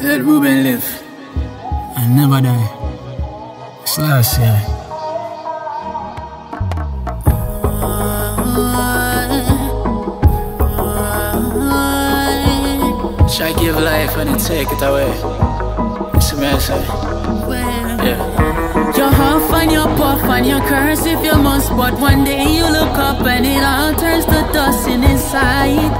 Let Ruben live and never die. It's last year. Try give life and then take it away. It's a mess, yeah. You huff and you puff and you curse if you must, but one day you look up and it all turns to dust in his sight.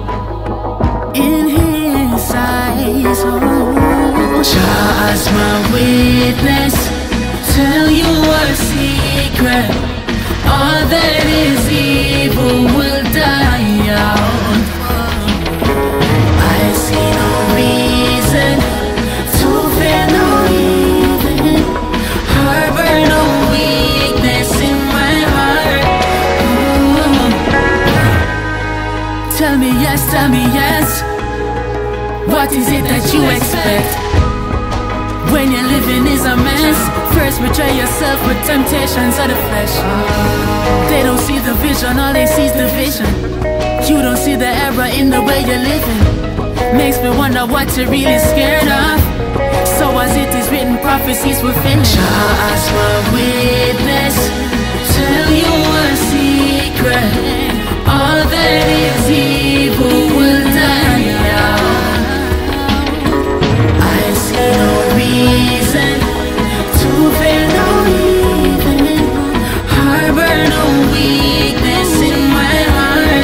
In his eyes, oh, Jah as my witness, tell you a secret. All that is evil will die out. I see no reason to fear no evil, harbor no weakness in my heart. Tell me yes, what is it that you expect? When your living is a mess, first betray yourself with temptations of the flesh. They don't see the vision, all they see is division. You don't see the error in the way you're living. Makes me wonder what you're really scared of. So as it is written, prophecies fulfilling. Jah as my witness, tell you a secret. All that is evil will die out. I see no reason to fear no evil, harbor no weakness in my heart.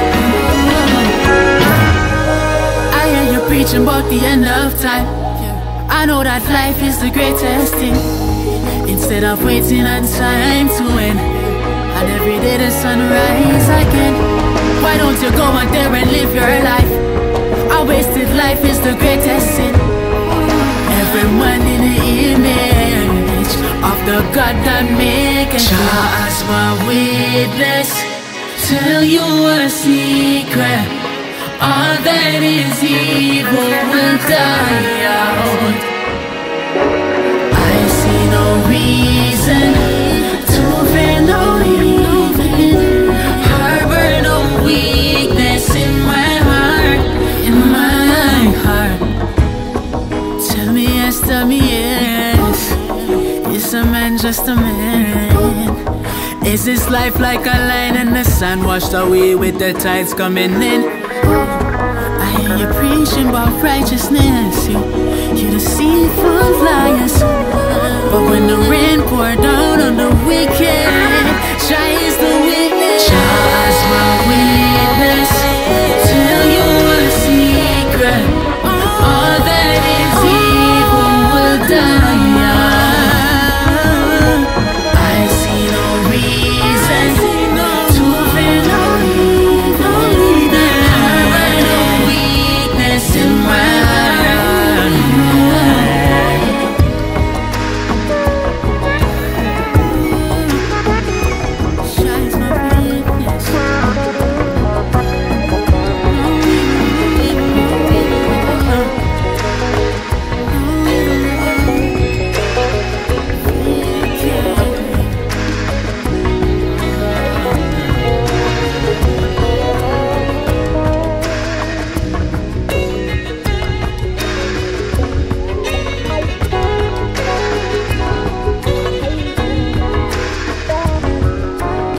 I hear you preaching about the end of time. I know that life is the greatest thing. Instead of waiting on time to end, and every day the sunrise again. Why don't you go out there and live your life? A wasted life is the greatest sin. Everyone in the image of the God that made it. Jah as my witness, tell you a secret. All that is evil will die out. I see no reason to fear no evil, harbor no weakness in my heart, in my heart. Tell me yes, is a man just a man? Is this life like a line in the sand, washed away with the tides coming in? I hear you preaching about righteousness, you deceitful liars. But when the rain pour down on the wicked,